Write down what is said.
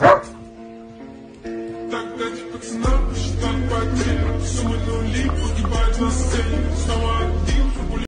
Так дать пацанам посчитать потерю. Суммы нули, погибают на сцене.